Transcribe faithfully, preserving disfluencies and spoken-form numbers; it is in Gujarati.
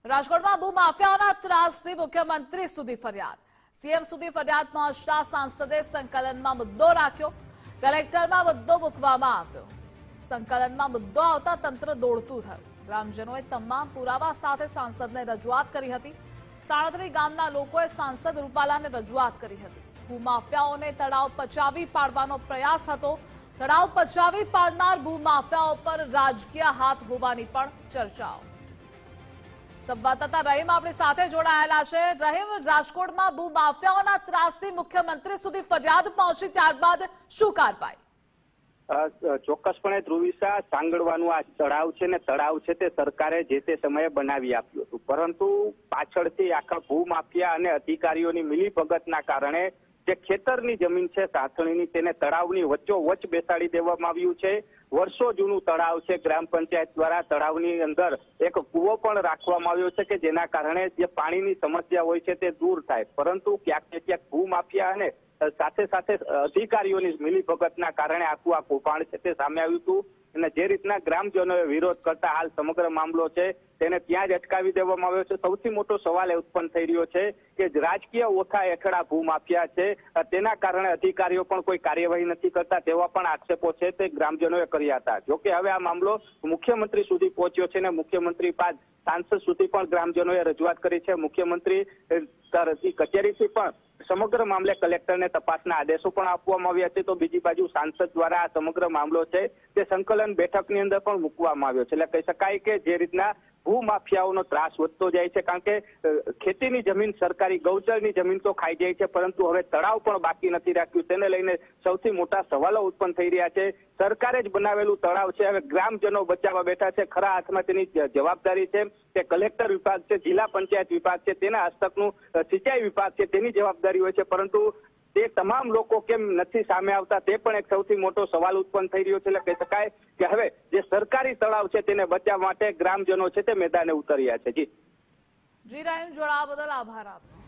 રાજકોટમાં ભૂમાફિયાઓના ત્રાસથી મુખ્યમંત્રી સુધી ફરિયાદ. સીએમ સુધી ફરિયાદ પહોંચતા સાંસદે સંકલનમાં મુદ્દો રાખ્યો. કલેક્ટરમાં મુદ્દો મૂકવામાં આવ્યો. સંકલનમાં મુદ્દો આવતા તંત્ર દોડતું થયું. ગ્રામજનોએ તમામ પુરાવા સાથે સાંસદને રજૂઆત કરી હતી. સાડત્રીસ ગામના લોકોએ સાંસદ રૂપાલાને રજૂઆત કરી હતી. ભૂમાફિયાઓને તળાવ પચાવી પાડવાનો પ્રયાસ હતો. તળાવ પચાવી પાડનાર ભૂમાફિયાઓ પર રાજકીય હાથ હોવાની પણ ચર્ચાઓ. સંવાદદાતા રહીમ આપણી સાથે જોડાયેલા છે. રહીમ, રાજકોટમાં ભૂમાફિયાઓના ત્રાસથી મુખ્યમંત્રી સુધી ફરિયાદ પહોંચી, ત્યારબાદ શું કાર્યવાહી? ચોક્કસપણે ધ્રુવિસા, સાંગળવાનું આ તળાવ છે ને તળાવ છે તે સરકારે જે તે સમયે બનાવી આપ્યું હતું, પરંતુ પાછળથી આખા ભૂમાફિયા અને અધિકારીઓની મિલીભગતના કારણે જે ખેતરની જમીન છે સાથણીની, તેને તળાવની વચ્ચોવચ્ચ બેસાડી દેવામાં આવ્યું છે. વર્ષો જૂનું તળાવ છે. ગ્રામ પંચાયત દ્વારા તળાવની અંદર એક કૂવો પણ રાખવામાં આવ્યો છે કે જેના કારણે જે પાણીની સમસ્યા હોય છે તે દૂર થાય, પરંતુ ક્યાંક ને ક્યાંક ભૂમાફિયા અને સાથે સાથે અધિકારીઓની મિલીભગતના કારણે આખું આ કૌભાંડ છે તે સામે આવ્યું હતું. અને જે રીતના ગ્રામજનોએ વિરોધ કરતા હાલ સમગ્ર મામલો છે તેને ત્યાં જ અટકાવી દેવામાં આવ્યો છે. સૌથી મોટો સવાલ એ ઉત્પન્ન થઈ રહ્યો છે કે રાજકીય ઓથા હેઠળ આ ભૂમાફિયા છે, તેના કારણે અધિકારીઓ પણ કોઈ કાર્યવાહી નથી કરતા તેવા પણ આક્ષેપો છે તે ગ્રામજનોએ કર્યા હતા. જોકે હવે આ મામલો મુખ્યમંત્રી સુધી પહોંચ્યો છે અને મુખ્યમંત્રી બાદ સાંસદ સુધી પણ ગ્રામજનોએ રજૂઆત કરી છે. મુખ્યમંત્રી કચેરીથી પણ સમગ્ર મામલે કલેક્ટરને તપાસના આદેશો પણ આપવામાં આવ્યા છે. તો બીજી બાજુ સાંસદ દ્વારા આ સમગ્ર મામલો છે તે સંકલન બેઠકની અંદર પણ મૂકવામાં આવ્યો છે. એટલે કહી શકાય કે જે રીતના ભૂમાફિયાઓનો ત્રાસ વધતો જાય છે, કારણ કે ખેતીની જમીન, સરકારી ગૌચરની જમીન તો ખાઈ જાય છે, પરંતુ હવે તળાવ પણ બાકી નથી રાખ્યું. તેને લઈને સૌથી મોટા સવાલો ઉત્પન્ન થઈ રહ્યા છે. સરકારે જ બનાવેલું તળાવ છે, હવે ગ્રામજનો બચાવવા બેઠા છે. ખરા હાથમાં તેની જવાબદારી છે તે કલેક્ટર વિભાગ છે, જિલ્લા પંચાયત વિભાગ છે, તેના હસ્તકનું સિંચાઈ વિભાગ છે, તેની જવાબદારી હોય છે, પરંતુ તે તમામ લોકો કેમ નથી સામે આવતા તે પણ એક સૌથી મોટો સવાલ ઉત્પન્ન થઈ રહ્યો છે. એટલે કહી શકાય કે હવે જે સરકારી તળાવ છે તેને બચાવવા માટે ગ્રામજનો છે તે મેદાને ઉતર્યા છે. જી જી રહીમ, જોડાવા બદલ આભાર આપનો.